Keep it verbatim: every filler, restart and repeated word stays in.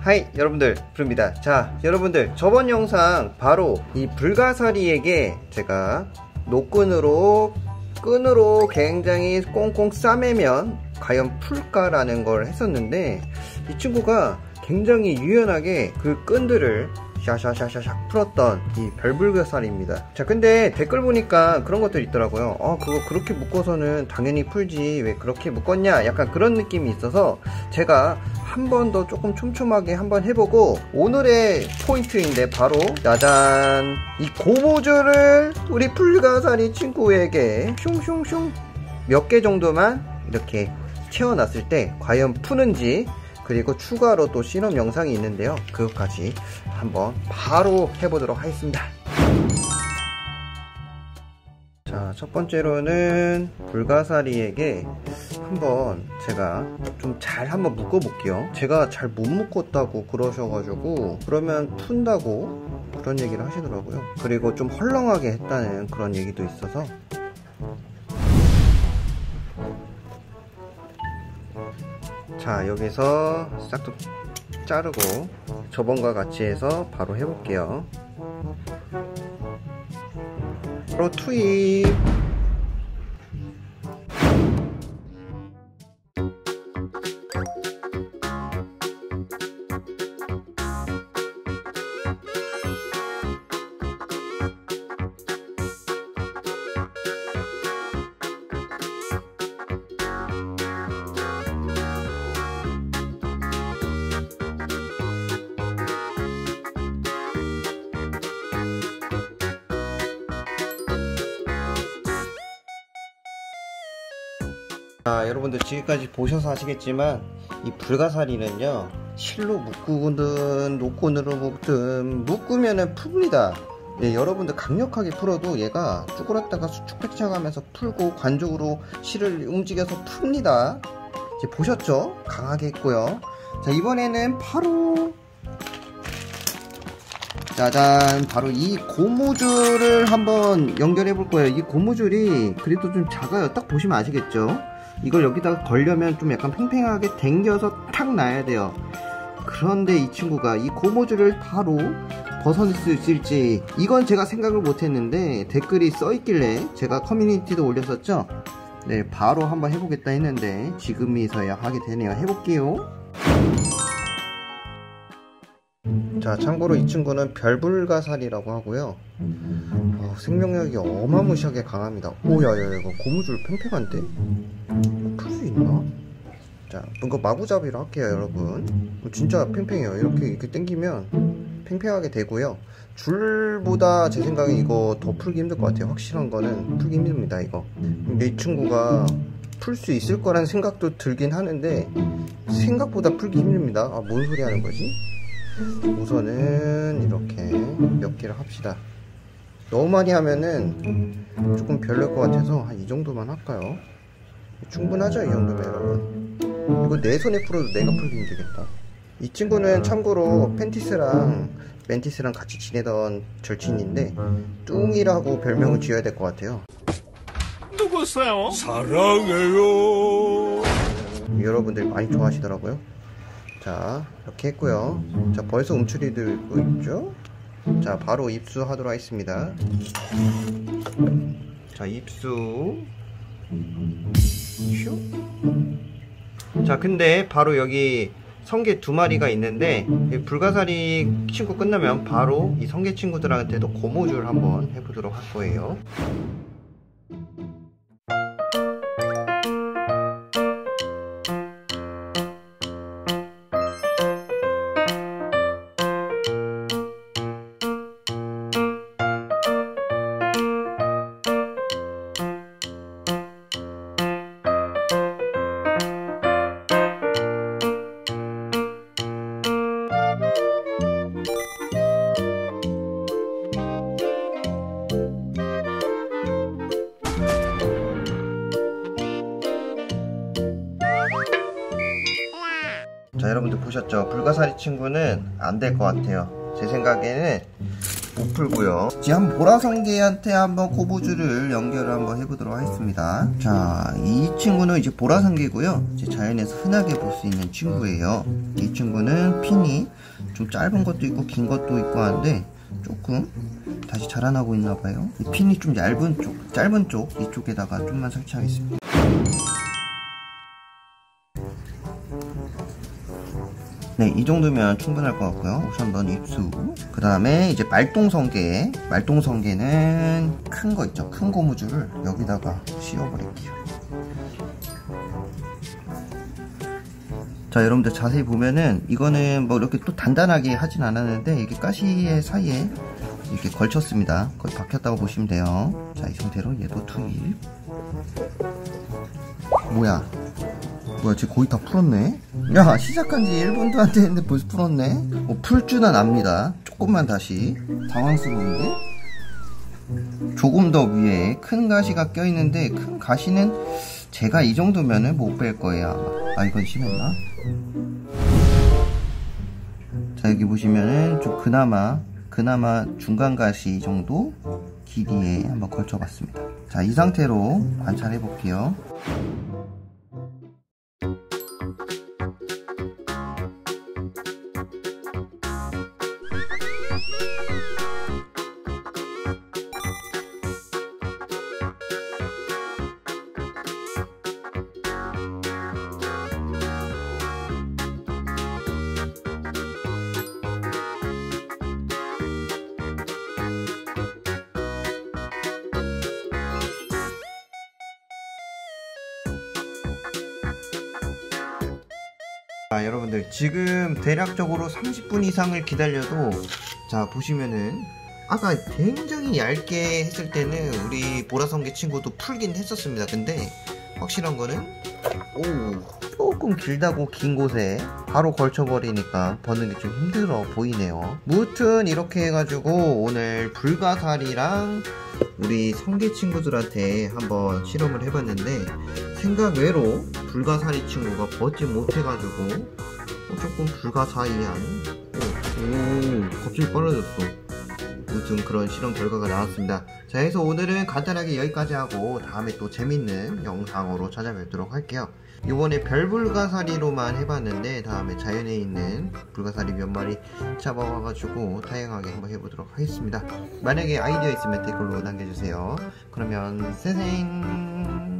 하이 여러분들, 부릅니다. 자, 여러분들, 저번 영상 바로 이 불가사리에게 제가 노끈으로 끈으로 굉장히 꽁꽁 싸매면 과연 풀까라는 걸 했었는데, 이 친구가 굉장히 유연하게 그 끈들을 샤샤샤샤샥 풀었던 이 별불가사리입니다. 자, 근데 댓글 보니까 그런 것들 있더라고요. 아, 그거 그렇게 묶어서는 당연히 풀지 왜 그렇게 묶었냐, 약간 그런 느낌이 있어서 제가 한 번 더 조금 촘촘하게 한번 해보고, 오늘의 포인트인데 바로 짜잔, 이 고무줄을 우리 불가사리 친구에게 슝슝슝 몇 개 정도만 이렇게 채워놨을 때 과연 푸는지, 그리고 추가로 또 실험 영상이 있는데요, 그것까지 한번 바로 해보도록 하겠습니다. 자, 첫 번째로는 불가사리에게 한번 제가 좀 잘 한번 묶어 볼게요. 제가 잘 못 묶었다고 그러셔가지고, 그러면 푼다고 그런 얘기를 하시더라고요. 그리고 좀 헐렁하게 했다는 그런 얘기도 있어서. 자, 여기서 싹둑 자르고 저번과 같이 해서 바로 해볼게요. 바로 투입. 자, 여러분들 지금까지 보셔서 아시겠지만 이 불가사리는요, 실로 묶든 노끈으로 묶든 묶으면은 풉니다. 예, 여러분들 강력하게 풀어도 얘가 쭈그렸다가 수축백창 하면서 풀고 관쪽으로 실을 움직여서 풉니다. 이제 보셨죠? 강하게 했고요. 자, 이번에는 바로 짜잔, 바로 이 고무줄을 한번 연결해 볼 거예요. 이 고무줄이 그래도 좀 작아요. 딱 보시면 아시겠죠? 이걸 여기다가 걸려면 좀 약간 팽팽하게 당겨서 탁 놔야 돼요. 그런데 이 친구가 이 고무줄을 바로 벗어낼 수 있을지, 이건 제가 생각을 못했는데 댓글이 써있길래 제가 커뮤니티도 올렸었죠. 네, 바로 한번 해보겠다 했는데 지금이서야 하게 되네요. 해볼게요. 자, 참고로 이 친구는 별불가사리라고 하고요. 어, 생명력이 어마무시하게 강합니다. 오야야, 이거 고무줄 팽팽한데? 풀 수 있나? 자, 이거 마구잡이로 할게요, 여러분. 진짜 팽팽해요. 이렇게 이렇게 당기면 팽팽하게 되고요. 줄보다 제 생각에 이거 더 풀기 힘들 것 같아요. 확실한 거는 풀기 힘듭니다, 이거. 근데 이 친구가 풀 수 있을 거란 생각도 들긴 하는데 생각보다 풀기 힘듭니다. 아, 뭔 소리 하는 거지? 우선은 이렇게 몇 개를 합시다. 너무 많이 하면은 조금 별로일 것 같아서 한 이 정도만 할까요? 충분하죠, 이 정도면 여러분. 이거 내 손에 풀어도 내가 풀기 힘들겠다. 이 친구는 참고로 펜티스랑 멘티스랑 같이 지내던 절친인데 뚱이라고 별명을 지어야 될 것 같아요. 누구세요? 사랑해요. 여러분들 많이 좋아하시더라고요. 자, 이렇게 했고요. 자, 벌써 움츠리 들고 있죠? 자, 바로 입수하도록 하겠습니다. 자, 입수. 슈. 자, 근데 바로 여기 성게 두 마리가 있는데, 불가사리 친구 끝나면 바로 이 성게 친구들한테도 고무줄 한번 해보도록 할 거예요. 자, 여러분들 보셨죠? 불가사리 친구는 안 될 것 같아요. 제 생각에는 못 풀고요. 이제 한번 보라성게한테 한번 코보주를 연결을 한번 해보도록 하겠습니다. 자, 이 친구는 이제 보라성게고요. 이제 자연에서 흔하게 볼 수 있는 친구예요. 이 친구는 핀이 좀 짧은 것도 있고 긴 것도 있고 하는데 조금 다시 자라나고 있나봐요. 이 핀이 좀 얇은 쪽, 짧은 쪽 이쪽에다가 좀만 설치하겠습니다. 네, 이 정도면 충분할 것 같고요. 우선 넌 입수. 그 다음에 이제 말똥성게. 말똥성게는 큰 거 있죠. 큰 고무줄을 여기다가 씌워버릴게요. 자, 여러분들 자세히 보면은 이거는 뭐 이렇게 또 단단하게 하진 않았는데 이게 가시의 사이에 이렇게 걸쳤습니다. 거의 박혔다고 보시면 돼요. 자, 이 상태로 얘도 투입. 뭐야? 뭐야, 쟤 거의 다 풀었네? 야, 시작한 지 일 분도 안 됐는데 벌써 풀었네? 뭐 풀 줄은 압니다. 조금만 다시. 당황스러운데? 조금 더 위에 큰 가시가 껴있는데, 큰 가시는 제가 이 정도면은 못 뺄 거예요, 아마. 아, 이건 심했나? 자, 여기 보시면은 좀 그나마, 그나마 중간 가시 정도 길이에 한번 걸쳐봤습니다. 자, 이 상태로 관찰해 볼게요. 자, 여러분들 지금 대략적으로 삼십 분 이상을 기다려도 자 보시면은 아까 굉장히 얇게 했을 때는 우리 보라성게 친구도 풀긴 했었습니다. 근데 확실한 거는 오 조금 길다고 긴 곳에 바로 걸쳐버리니까 버는 게 좀 힘들어 보이네요. 무튼 이렇게 해가지고 오늘 불가사리랑 우리 성게 친구들한테 한번 실험을 해봤는데 생각 외로 불가사리 친구가 벗지 못해가지고 어, 조금 불가사의한 오, 오 갑자기 빨라졌어. 무튼 그런 실험 결과가 나왔습니다. 자, 해서 오늘은 간단하게 여기까지 하고 다음에 또 재밌는 영상으로 찾아뵙도록 할게요. 이번에 별불가사리로만 해봤는데 다음에 자연에 있는 불가사리 몇 마리 잡아와가지고 다양하게 한번 해보도록 하겠습니다. 만약에 아이디어 있으면 댓글로 남겨주세요. 그러면 세생